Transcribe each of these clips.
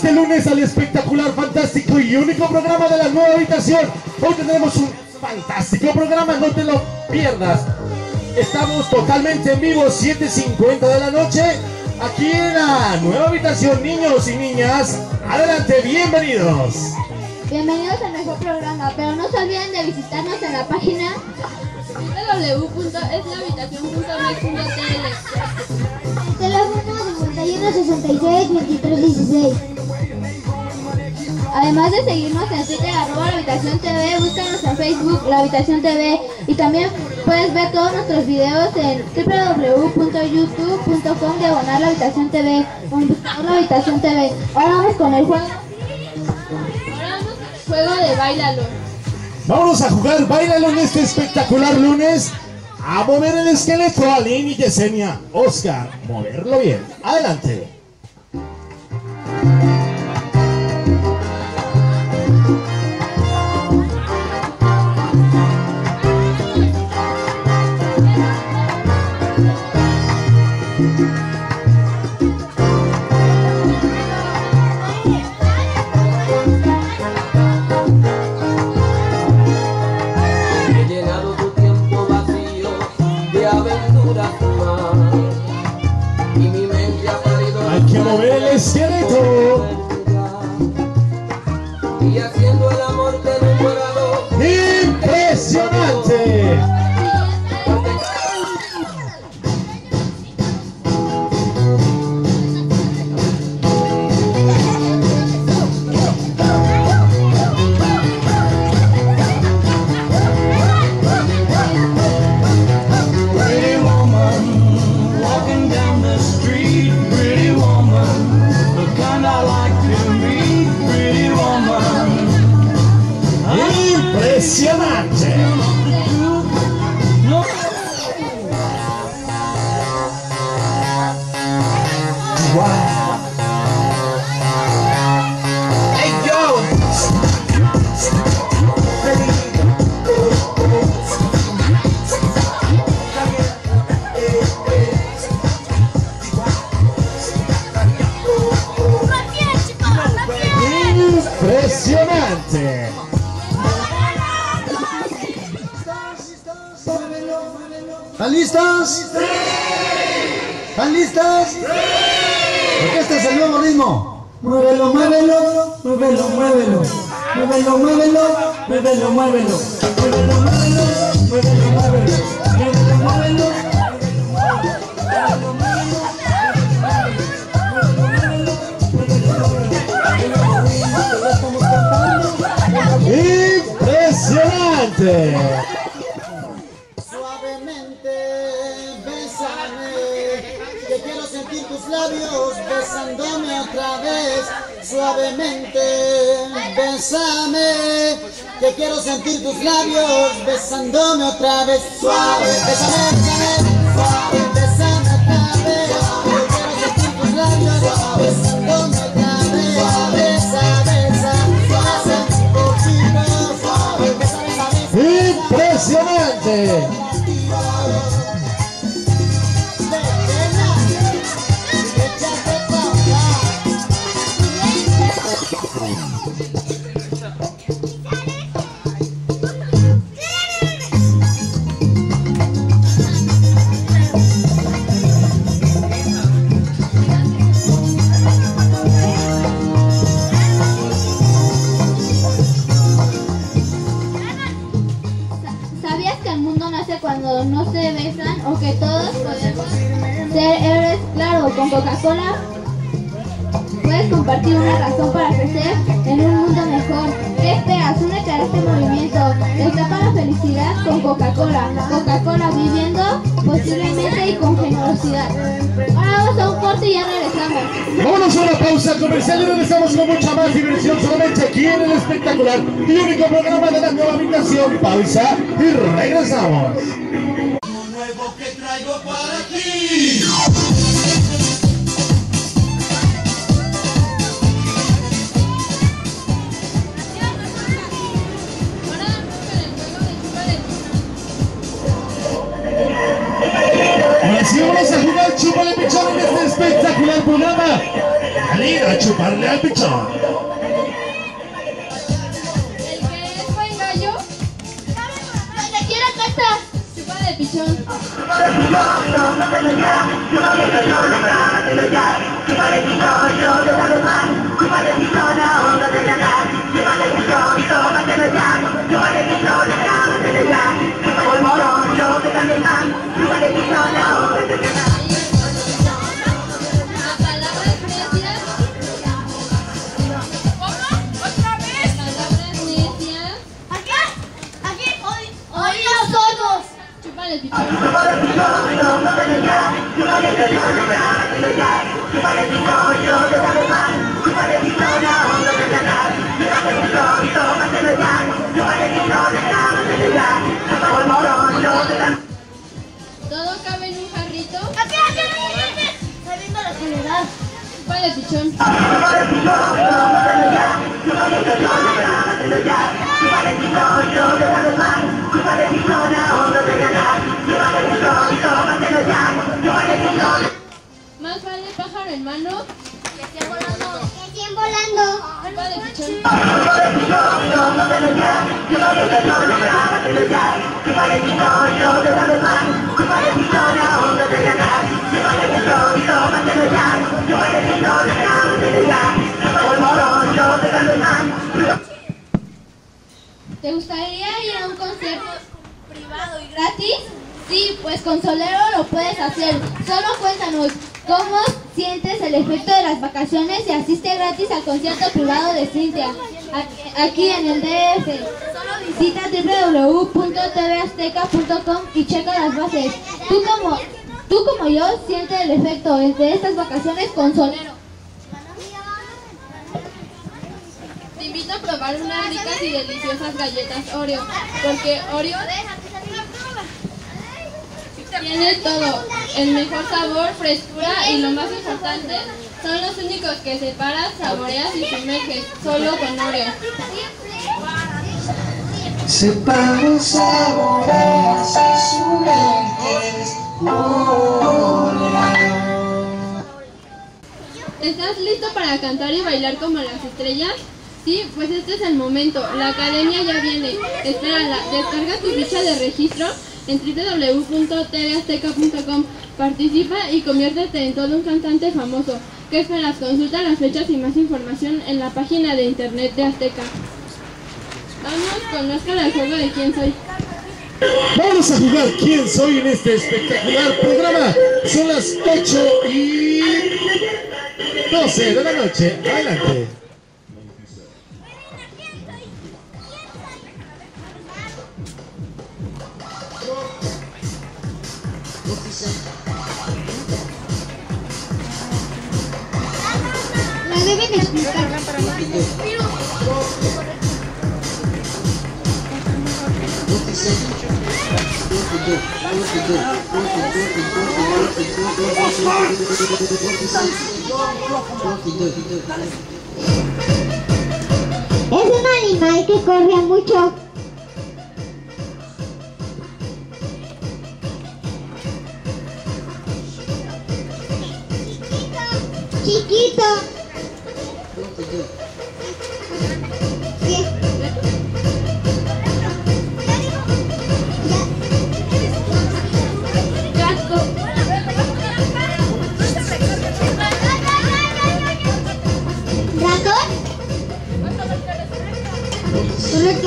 este lunes al espectacular, fantástico y único programa de la nueva habitación. Hoy tendremos un fantástico programa, no te lo pierdas. Estamos totalmente en vivo, 7:50 de la noche, aquí en la nueva habitación. Niños y niñas, adelante, bienvenidos. Bienvenidos a nuestro programa, pero no se olviden de visitarnos en la página www.eslahabitacion.net.tl. Teléfono 51 66 23 16. Además de seguirnos en Twitter, @lahabitacion.tv, búscanos en Facebook, La Habitación TV, y también puedes ver todos nuestros videos en www.youtube.com/lahabitacion.tv o en buscador La Habitación TV. Ahora vamos con el juego. Juego de Báilalo. Vamos a jugar Báilalo en este espectacular lunes. A mover el esqueleto, Aline y Yesenia. Oscar, moverlo bien. Adelante. Esqueleto y haciendo el amor de un morado impresionante. Pretty woman walking down the street, pretty woman, the kind I like to meet, pretty woman. Impresionante. No. Wow. Hey yo. Impresionante. ¿Están listos? ¿Están listos? Porque este es el nuevo ritmo. Muévelo, muévelo, muévelo, muévelo. Muévelo, muévelo, muévelo, muévelo. Muévelo, muévelo, muévelo, muévelo. Muévelo, muévelo. Impresionante. Suavemente, bésame, que quiero sentir tus labios besándome otra vez. Suavemente, bésame, que quiero sentir tus labios besándome otra vez. Suave, bésame, bésame, suave, bésame otra vez. Que quiero sentir tus labios besándome otra vez. Besa, besa, besa, poquito, suave, besa, besa, besa. Impresionante. ¿Sabías que el mundo nace cuando no se besan, o que todos podemos ser héroes? Claro, con Coca-Cola puedes compartir una razón para crecer en un mundo mejor. ¿Qué esperas? Únete a este movimiento. Destapa la felicidad con Coca-Cola. Coca-Cola, viviendo posiblemente y con generosidad. Ahora vamos a un corte y ya regresamos. Vámonos a una pausa comercial y regresamos con mucha más diversión solamente aquí en el espectacular y único programa de la nueva habitación. Pausa y regresamos. Nuevo que traigo para ti. Y así vamos a jugar Chúpale Pichón en este espectacular programa. salir a chuparle al pichón. El que es buen gallo, donde quiera cantar, chupa de pichón. A palabras necias. ¿Otra vez? Palabras necias. Aquí, hoy nosotros. Chupa de pichón. Todo cabe en un jarrito. Aquí. Sabiendo la soledad. Chupa de pichón. Más vale pájaro en mano. Que esté volando. Que estén volando. Chupa de pichón. ¿Te gustaría ir a un concierto privado y gratis? Sí, pues con Solero lo puedes hacer. Solo cuéntanos cómo sientes el efecto de las vacaciones y asiste gratis al concierto privado de Cintia, aquí en el DF. Solo visita www.tvazteca.com y checa las bases. Tú como yo sientes el efecto de estas vacaciones con Solero. Te invito a probar unas ricas y deliciosas galletas Oreo, porque Oreo tiene todo, el mejor sabor, frescura y lo más importante, son los únicos que separas, saboreas y sumerges, solo con Oreo. Separas, saboreas y sumerges. ¿Estás listo para cantar y bailar como las estrellas? Sí, pues este es el momento. La academia ya viene. Espérala. Descarga tu ficha de registro en www.tvazteca.com. Participa y conviértete en todo un cantante famoso. ¿Qué esperas? Consulta las fechas y más información en la página de internet de Azteca. Vamos, conozcan el juego de quién soy. Vamos a jugar quién soy en este espectacular programa. Son las 8:12 de la noche. Adelante. La deben explicar. Es un animal que corre mucho. Chiquito. Sí. Casco. ¿Ratón? Correcto.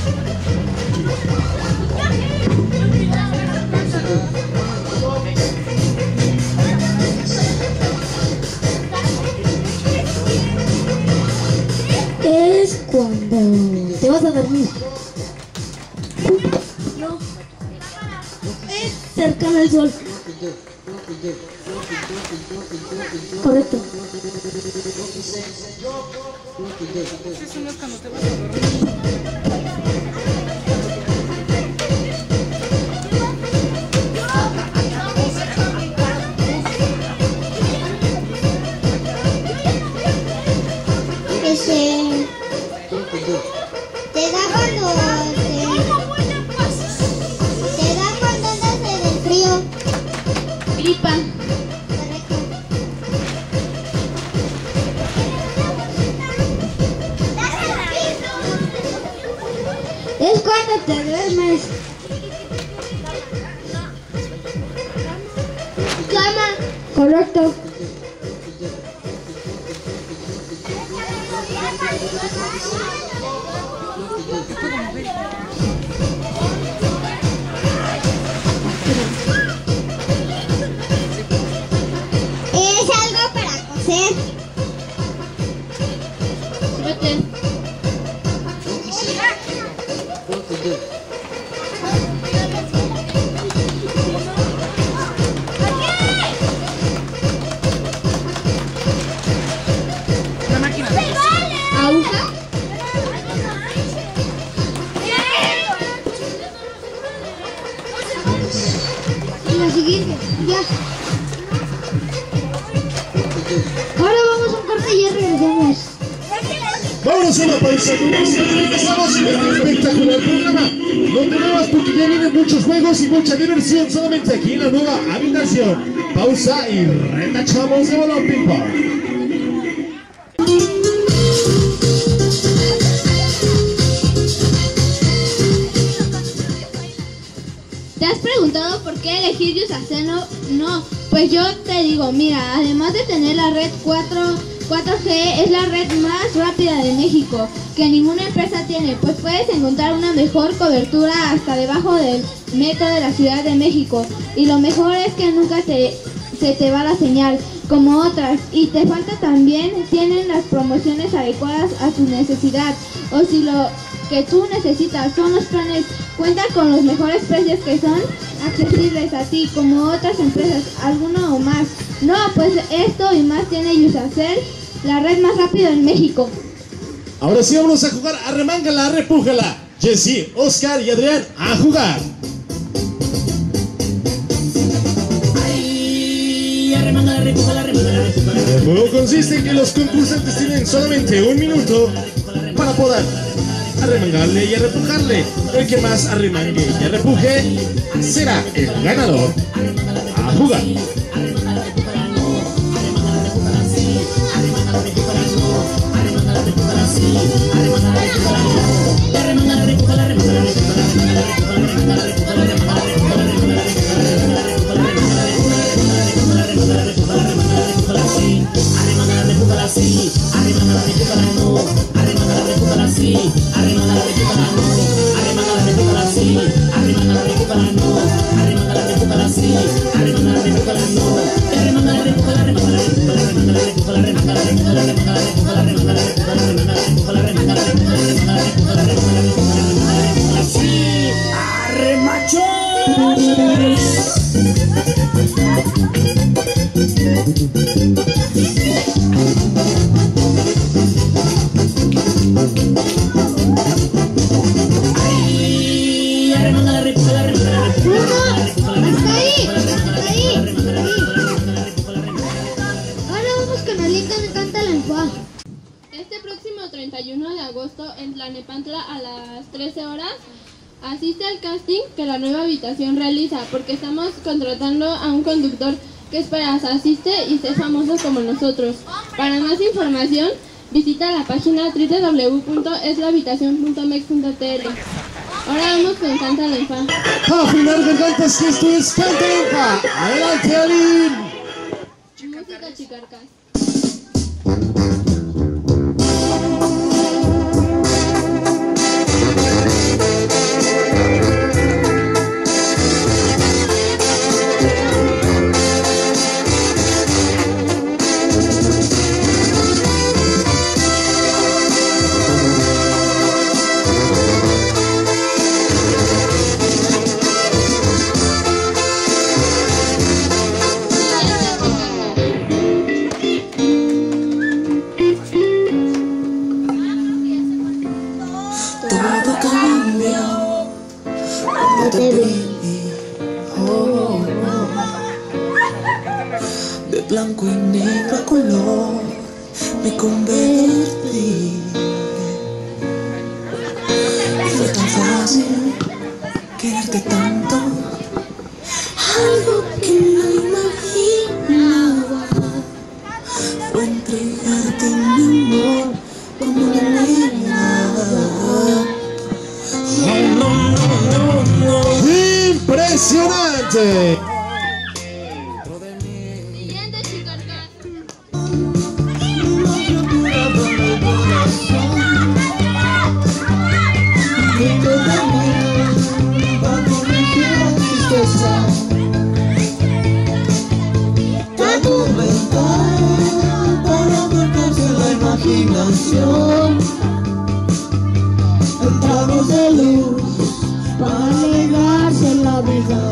Es cuando te vas a dormir. No. Es cercano al sol. Correcto. Te da cuando andas en el frío. Gripa. Correcto. te duermes. Cama. Correcto. Es algo para coser. Súbete. ¿Aguja? La siguiente, ya. Ahora vamos a un corte y ya regresamos. Vámonos a una pausa. Empezamos el espectacular programa. No te muevas porque ya vienen muchos juegos y mucha diversión solamente aquí en la nueva habitación. Pausa y retachamos de balón ping pong. ¿Te has preguntado por qué elegir Yusaceno? No, pues yo te digo, mira, además de tener la red 4G, es la red más rápida de México, que ninguna empresa tiene, pues puedes encontrar una mejor cobertura hasta debajo del metro de la Ciudad de México. Y lo mejor es que nunca se te va la señal, como otras, y te falta también, tienen las promociones adecuadas a tu necesidad, o si lo que tú necesitas son los planes, cuenta con los mejores precios que son accesibles a ti, como otras empresas, alguno o más. No, pues esto y más tiene Yusacel, la red más rápida en México. Ahora sí vamos a jugar Arremángala, repújala. Jessy, Oscar y Adrián a jugar. El juego consiste en que los concursantes tienen solamente un minuto para poder arremangarle y arrepujarle. El que más arremangue y arrepuje será el ganador. A jugar. Este próximo 31 de agosto en Tlalnepantla a las 13 horas asiste al casting que la nueva habitación realiza, porque estamos contratando a un conductor. ¿Qué esperas? Asiste y sé famoso como nosotros. Para más información visita la página www.eslahabitacion.mex.tl. Ahora vamos con Canta la Infa. Afinar gargantas, que esto es Canta la Infa. Adelante, Aline. Música Chicarcas. De blanco y negro a color me convertí. Fue tan fácil quererte tanto, algo que no imaginaba. Fue entregarte mi amor como una nena. Oh, no, luz para alegrarse la vida.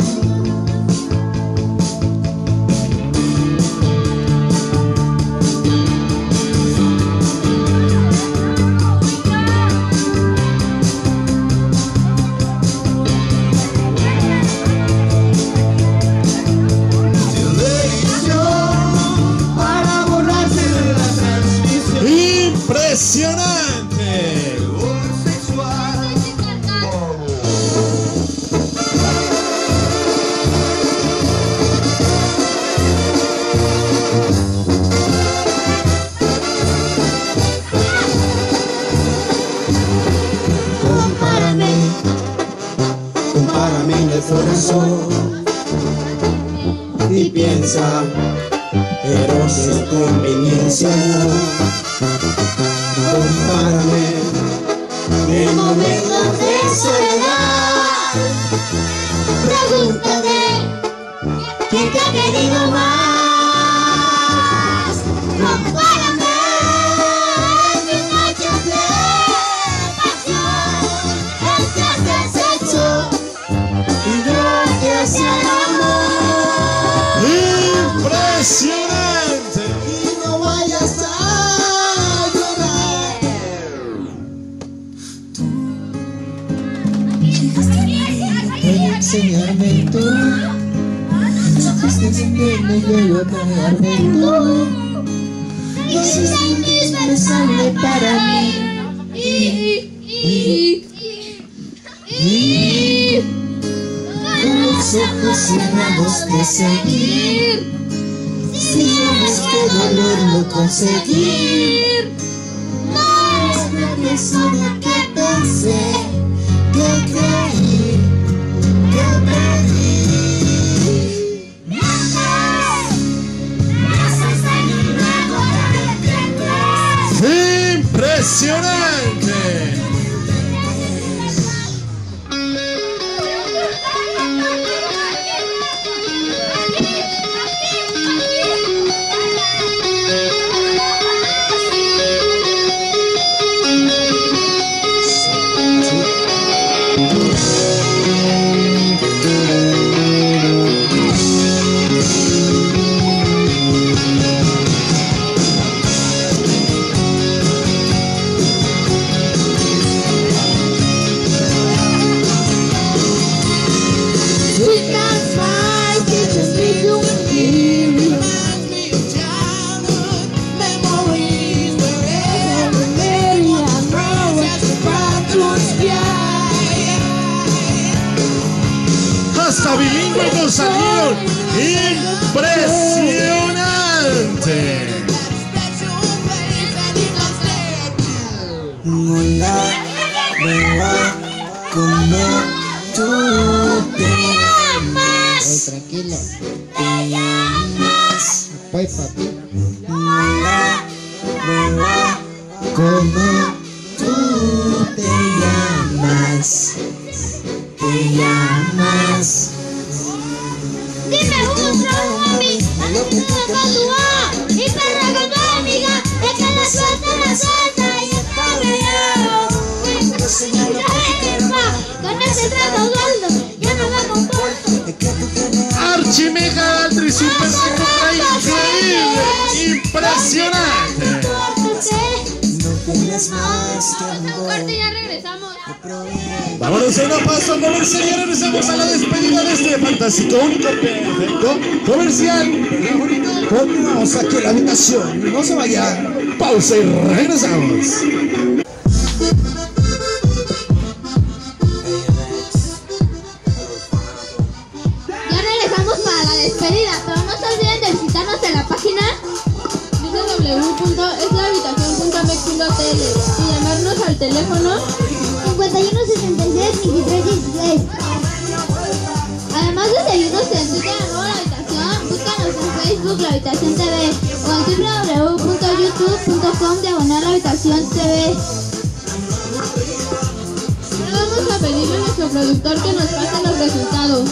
Impresionante. Compárame en el corazón y piensa, pero si es tu conveniencia. Compárame en momentos de soledad. Pregúntate quién te ha querido más. Compárame en mis noches de pasión, antes del sexo y gracias al amor. Impresionante. Y no vayas a enseñarme tú, supiste encenderme y luego apagarme tú. Y es indispensable para mí. Con los ojos cerrados de seguir, si sabes que dolor lo conseguir. No es nadie solo que pensé, que creí, que pedí. Me haces daño y luego te arrepientes. Impresionante. Hasta bilingüe nos salieron. Impresionante. Hola, me va como tú te llamas. Tranquilo. Te llamas. Pues papi. Hola, me va como tú te llamas. Te llamas. Dime un trago a mí, dame un trago y perra con tu amiga, es que la suelta y está real. Con ese trago gordo, yo no me comporto. Archimega Altri Super Ultra increíble. Impresionante. No tienes más que amor. Corte, ya regresamos. Vámonos a una pausa comercial y regresamos a la despedida de este fantástico, único, perfecto comercial. Continuamos aquí en la habitación. No se vayan. Pausa y regresamos. Ya regresamos para la despedida, pero no se olviden de visitarnos en la página www.eslavitacion.mex.tl y llamarnos al teléfono 5176-2316. Además de seguirnos en Twitter @ La Habitación, búscanos en Facebook La Habitación TV o en www.youtube.com/LaHabitaciónTV. Ahora vamos a pedirle a nuestro productor que nos pase los resultados.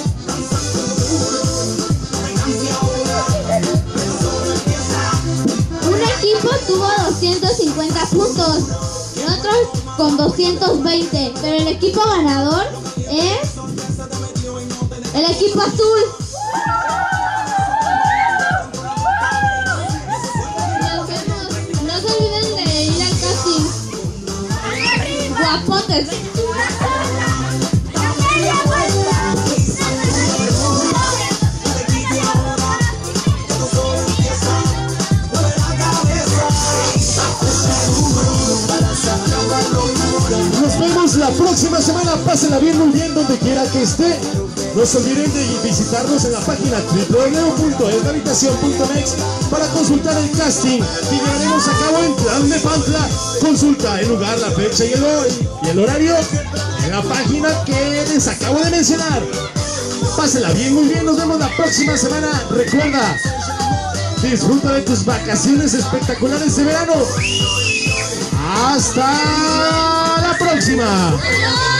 Un equipo tuvo 250 puntos, el otro con 220, pero el equipo ganador es el equipo azul. Nos vemos. No se olviden de ir al casting. Guapotes. Nos vemos la próxima semana. Pásenla bien, muy bien, donde quiera que esté. No se olviden de visitarnos en la página www.elhabitacion.mex para consultar el casting que llevaremos a cabo en Tlalnepantla. Consulta el lugar, la fecha y el horario en la página que les acabo de mencionar. Pásenla bien, muy bien. Nos vemos la próxima semana. Recuerda, disfruta de tus vacaciones espectaculares de verano. Hasta la próxima.